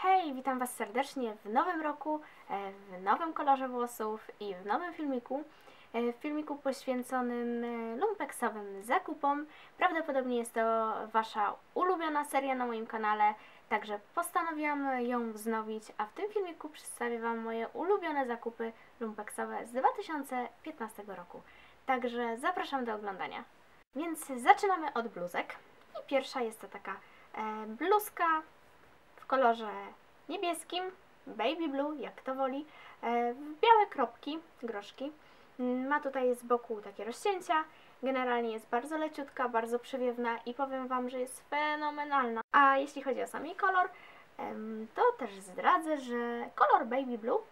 Hej, witam Was serdecznie w nowym roku, w nowym kolorze włosów i w nowym filmiku. W filmiku poświęconym lumpeksowym zakupom. Prawdopodobnie jest to Wasza ulubiona seria na moim kanale, także postanowiłam ją wznowić, a w tym filmiku przedstawię Wam moje ulubione zakupy lumpeksowe z 2015 roku. Także zapraszam do oglądania. Więc zaczynamy od bluzek. I pierwsza jest to taka bluzka w kolorze niebieskim, baby blue, jak kto woli, białe kropki, groszki. Ma tutaj z boku takie rozcięcia. Generalnie jest bardzo leciutka, bardzo przewiewna i powiem Wam, że jest fenomenalna. A jeśli chodzi o sam jej kolor, to też zdradzę, że kolor baby blue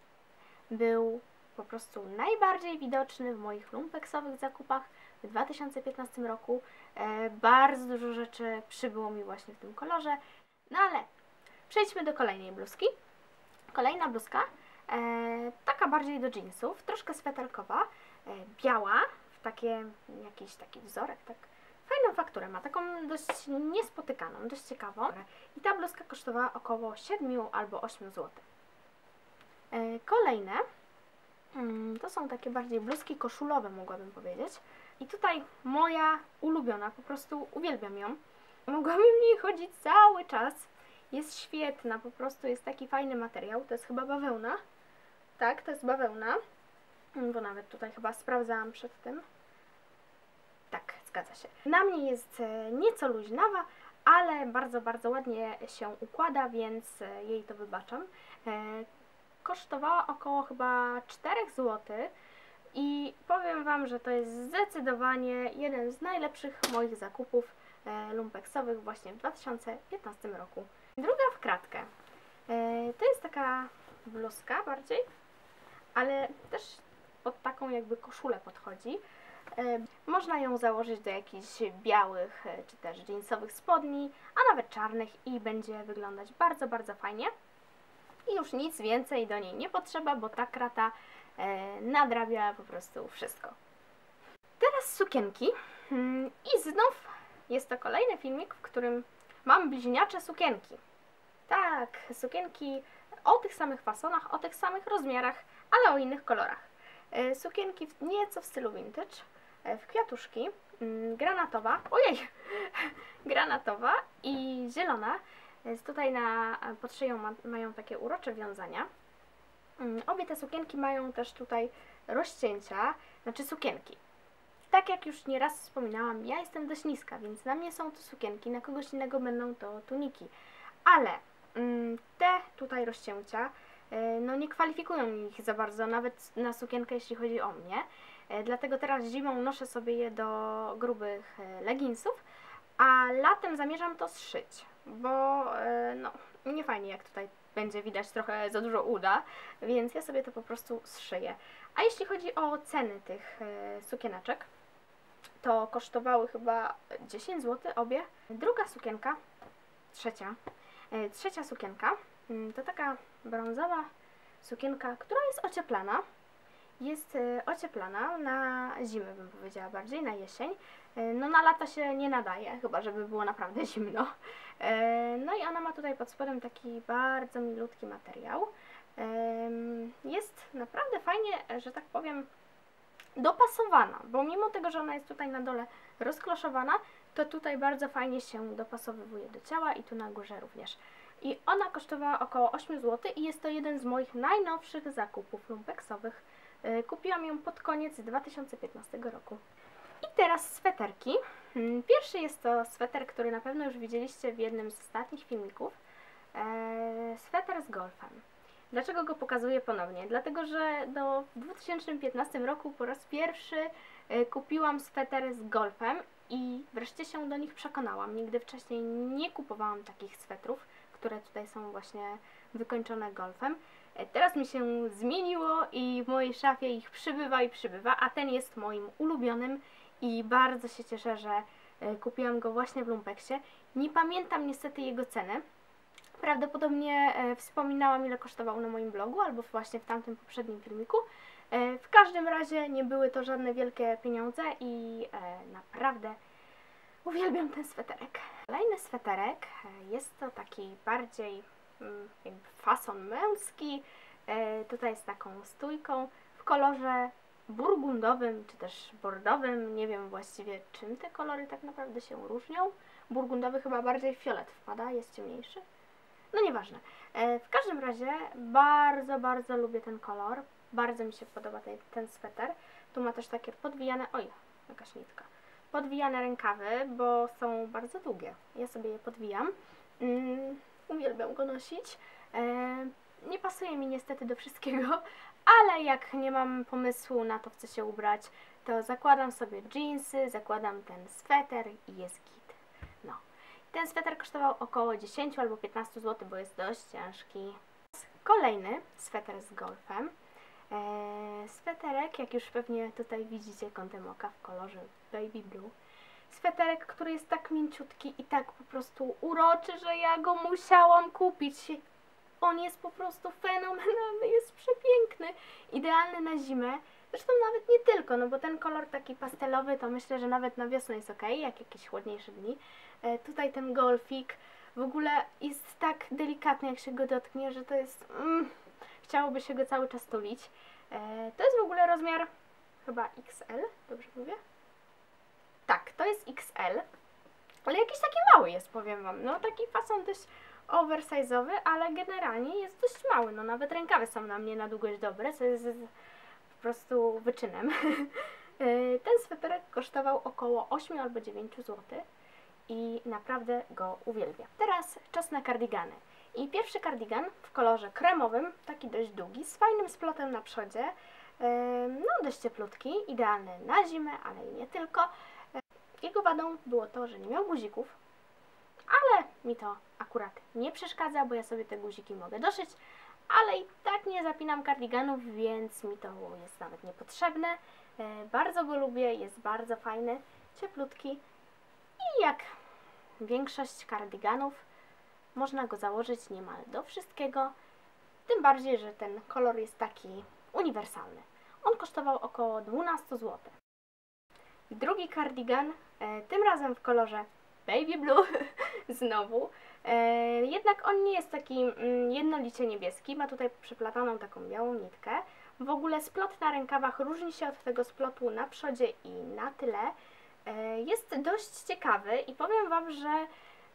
był po prostu najbardziej widoczny w moich lumpeksowych zakupach w 2015 roku. Bardzo dużo rzeczy przybyło mi właśnie w tym kolorze. No ale przejdźmy do kolejnej bluzki. Kolejna bluzka, taka bardziej do jeansów, troszkę sweterkowa, biała, w jakiś taki wzorek, tak fajną fakturę ma, taką dość niespotykaną, dość ciekawą. I ta bluzka kosztowała około 7 albo 8 zł. Kolejne to są takie bardziej bluzki koszulowe, mogłabym powiedzieć. I tutaj moja ulubiona, po prostu uwielbiam ją. Mogłabym w niej chodzić cały czas. Jest świetna, po prostu jest taki fajny materiał. To jest chyba bawełna. Tak, to jest bawełna. Bo nawet tutaj chyba sprawdzałam przed tym. Tak, zgadza się. Na mnie jest nieco luźnawa, ale bardzo, bardzo ładnie się układa, więc jej to wybaczam. Kosztowała około chyba 4 zł. I powiem Wam, że to jest zdecydowanie jeden z najlepszych moich zakupów lumpeksowych właśnie w 2015 roku. Druga w kratkę. To jest taka bluzka bardziej, ale też pod taką jakby koszulę podchodzi. Można ją założyć do jakichś białych czy też jeansowych spodni, a nawet czarnych i będzie wyglądać bardzo, bardzo fajnie. I już nic więcej do niej nie potrzeba, bo ta krata nadrabia po prostu wszystko. Teraz sukienki. I znów jest to kolejny filmik, w którym mam bliźniacze sukienki. Tak, sukienki o tych samych fasonach, o tych samych rozmiarach, ale o innych kolorach. Sukienki nieco w stylu vintage, w kwiatuszki, granatowa, ojej, granatowa i zielona. Tutaj pod szyją mają takie urocze wiązania. Obie te sukienki mają też tutaj rozcięcia, znaczy sukienki. Tak jak już nieraz wspominałam, ja jestem dość niska, więc na mnie są to sukienki, na kogoś innego będą to tuniki. Ale te tutaj rozcięcia, no nie kwalifikują ich za bardzo, nawet na sukienkę, jeśli chodzi o mnie. Dlatego teraz zimą noszę sobie je do grubych leginsów, a latem zamierzam to zszyć, bo no nie fajnie jak tutaj będzie widać trochę za dużo uda, więc ja sobie to po prostu zszyję. A jeśli chodzi o ceny tych sukieneczek, to kosztowały chyba 10 zł obie. Druga sukienka, trzecia sukienka, to taka brązowa sukienka, która jest ocieplana. Jest ocieplana na zimę, bym powiedziała, bardziej na jesień. No na lata się nie nadaje, chyba żeby było naprawdę zimno. No i ona ma tutaj pod spodem taki bardzo milutki materiał. Jest naprawdę fajnie, że tak powiem, dopasowana, bo mimo tego, że ona jest tutaj na dole rozkloszowana, to tutaj bardzo fajnie się dopasowywuje do ciała i tu na górze również. I ona kosztowała około 8 zł i jest to jeden z moich najnowszych zakupów lumpeksowych. Kupiłam ją pod koniec 2015 roku. I teraz sweterki. Pierwszy jest to sweter, który na pewno już widzieliście w jednym z ostatnich filmików. Sweter z golfem. Dlaczego go pokazuję ponownie? Dlatego, że w 2015 roku po raz pierwszy kupiłam sweter z golfem i wreszcie się do nich przekonałam. Nigdy wcześniej nie kupowałam takich swetrów, które tutaj są właśnie wykończone golfem. Teraz mi się zmieniło i w mojej szafie ich przybywa i przybywa, a ten jest moim ulubionym i bardzo się cieszę, że kupiłam go właśnie w lumpeksie. Nie pamiętam niestety jego ceny. Prawdopodobnie wspominałam, ile kosztował na moim blogu, albo właśnie w tamtym poprzednim filmiku. W każdym razie nie były to żadne wielkie pieniądze i naprawdę uwielbiam ten sweterek. Kolejny sweterek jest to taki bardziej jakby fason męski. Tutaj jest taką stójką w kolorze burgundowym, czy też bordowym. Nie wiem właściwie, czym te kolory tak naprawdę się różnią. Burgundowy chyba bardziej w fiolet wpada, jest ciemniejszy. No nieważne. W każdym razie bardzo, bardzo lubię ten kolor. Bardzo mi się podoba ten sweter. Tu ma też takie podwijane, oj, jakaś nitka. Podwijane rękawy, bo są bardzo długie. Ja sobie je podwijam. Uwielbiam go nosić. Nie pasuje mi niestety do wszystkiego, ale jak nie mam pomysłu na to, w co się ubrać, to zakładam sobie dżinsy, zakładam ten sweter i jest git. No. Ten sweter kosztował około 10 albo 15 zł, bo jest dość ciężki. Kolejny sweter z golfem. Sweterek, jak już pewnie tutaj widzicie kątem oka, w kolorze baby blue. Sweterek, który jest tak mięciutki i tak po prostu uroczy, że ja go musiałam kupić. On jest po prostu fenomenalny, jest przepiękny, idealny na zimę. Zresztą nawet nie tylko, no bo ten kolor taki pastelowy to myślę, że nawet na wiosnę jest ok, jak jakieś chłodniejsze dni. Tutaj ten golfik w ogóle jest tak delikatny, jak się go dotknie, że to jest... chciałoby się go cały czas tulić. To jest w ogóle rozmiar chyba XL, dobrze mówię? Tak, to jest XL, ale jakiś taki mały jest, powiem wam. No taki fason dość oversize'owy, ale generalnie jest dość mały. No nawet rękawy są na mnie na długość dobre, co jest po prostu wyczynem. Ten sweterek kosztował około 8 albo 9 zł i naprawdę go uwielbiam. Teraz czas na kardigany. I pierwszy kardigan w kolorze kremowym, taki dość długi, z fajnym splotem na przodzie, no dość cieplutki, idealny na zimę, ale i nie tylko. Jego wadą było to, że nie miał guzików, ale mi to akurat nie przeszkadza, bo ja sobie te guziki mogę doszyć, ale i tak nie zapinam kardiganów, więc mi to jest nawet niepotrzebne. Bardzo go lubię, jest bardzo fajny, cieplutki i jak większość kardiganów można go założyć niemal do wszystkiego, tym bardziej, że ten kolor jest taki uniwersalny. On kosztował około 12 zł. Drugi kardigan, tym razem w kolorze baby blue, znowu. Jednak on nie jest taki jednolicie niebieski, ma tutaj przeplataną taką białą nitkę. W ogóle splot na rękawach różni się od tego splotu na przodzie i na tyle. Jest dość ciekawy i powiem wam, że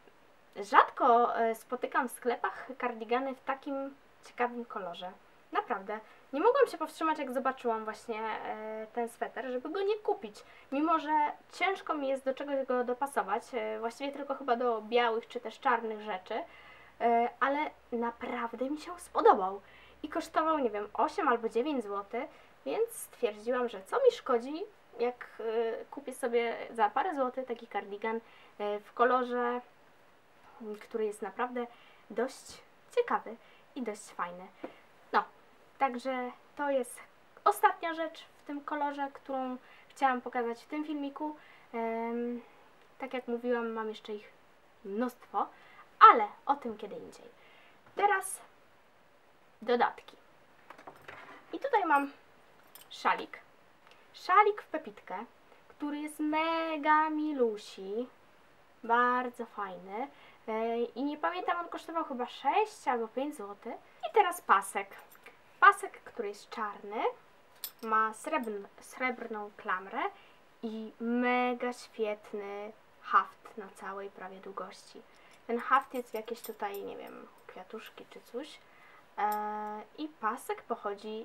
rzadko spotykam w sklepach kardigany w takim ciekawym kolorze. Naprawdę. Nie mogłam się powstrzymać, jak zobaczyłam właśnie ten sweter, żeby go nie kupić. Mimo że ciężko mi jest do czegoś go dopasować, właściwie tylko chyba do białych czy też czarnych rzeczy, ale naprawdę mi się spodobał. I kosztował, nie wiem, 8 albo 9 zł, więc stwierdziłam, że co mi szkodzi, jak kupię sobie za parę złotych taki kardigan w kolorze, który jest naprawdę dość ciekawy i dość fajny. No, także to jest ostatnia rzecz w tym kolorze, którą chciałam pokazać w tym filmiku. Tak jak mówiłam, mam jeszcze ich mnóstwo, ale o tym kiedy indziej. Teraz dodatki. I tutaj mam szalik. Szalik w pepitkę, który jest mega milusi. Bardzo fajny. I nie pamiętam, on kosztował chyba 6 albo 5 zł. I teraz pasek. Pasek, który jest czarny, ma srebrną klamrę i mega świetny haft na całej prawie długości. Ten haft jest jakieś tutaj, nie wiem, kwiatuszki czy coś. I pasek pochodzi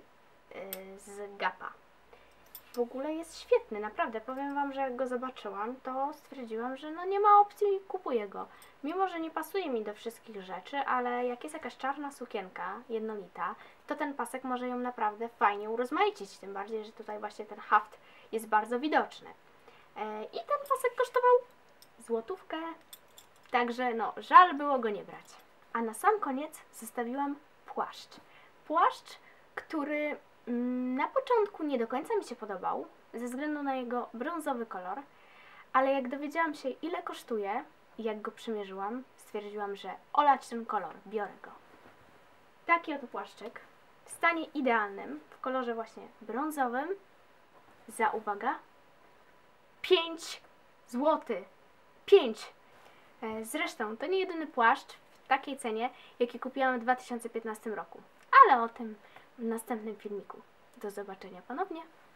z Gapa. W ogóle jest świetny, naprawdę. Powiem wam, że jak go zobaczyłam, to stwierdziłam, że no nie ma opcji i kupuję go. Mimo że nie pasuje mi do wszystkich rzeczy, ale jak jest jakaś czarna sukienka jednolita, to ten pasek może ją naprawdę fajnie urozmaicić. Tym bardziej, że tutaj właśnie ten haft jest bardzo widoczny. I ten pasek kosztował złotówkę, także no żal było go nie brać. A na sam koniec zostawiłam płaszcz. Płaszcz, który na początku nie do końca mi się podobał, ze względu na jego brązowy kolor, ale jak dowiedziałam się, ile kosztuje i jak go przymierzyłam, stwierdziłam, że olać ten kolor, biorę go. Taki oto płaszczyk w stanie idealnym, w kolorze właśnie brązowym, za, uwaga, 5 zł. 5! Zresztą to nie jedyny płaszcz w takiej cenie, jakie kupiłam w 2015 roku. Ale o tym w następnym filmiku. Do zobaczenia ponownie.